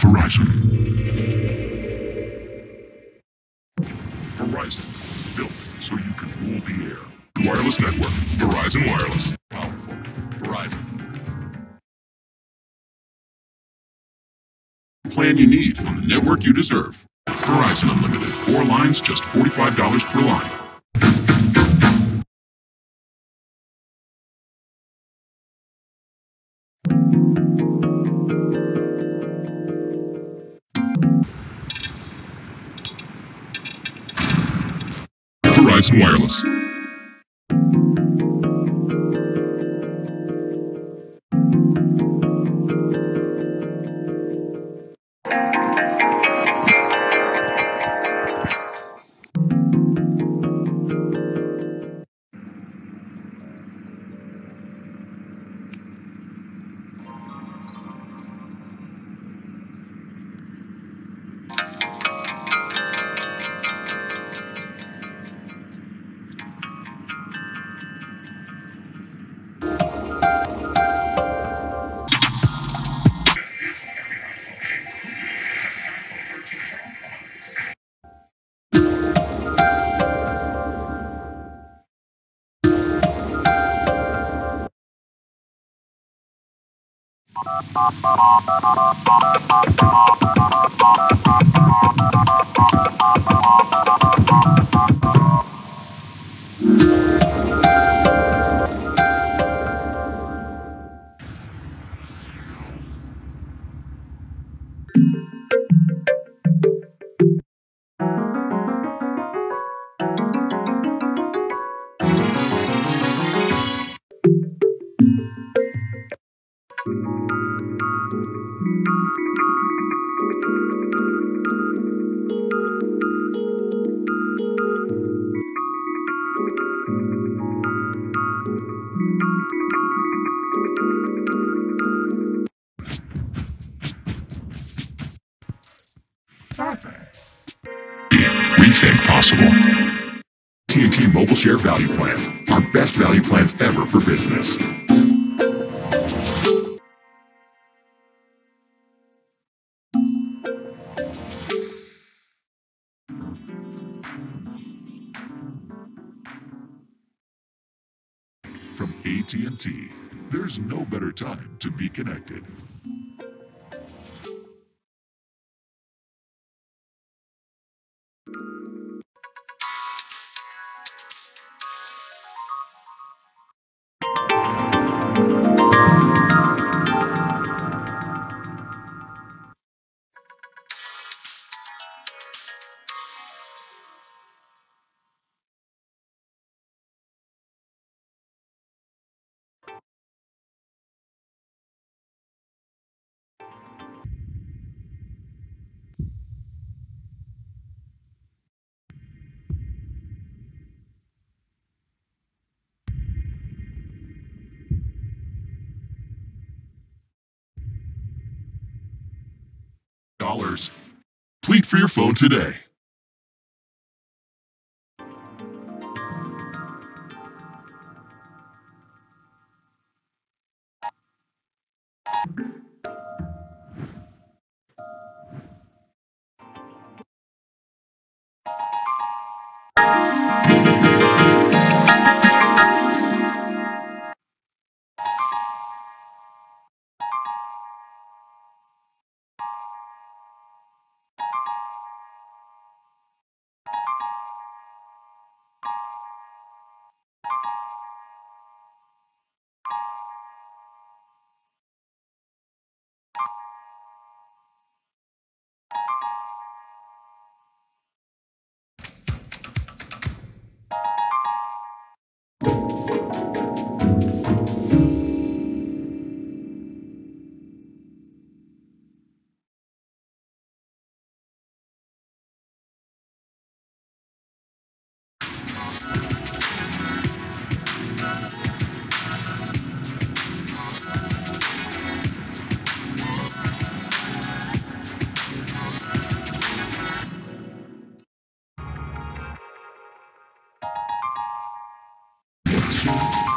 Verizon. Verizon, built so you can rule the air. Wireless network, Verizon Wireless. Powerful, Verizon. Plan you need on the network you deserve. Verizon Unlimited. 4 lines, just $45 per line. Verizon Wireless. Rethink possible. AT&T Mobile Share Value Plans. Our best value plans ever for business. From AT&T, there's no better time to be connected. Dollars. Complete for your phone today. Let's see.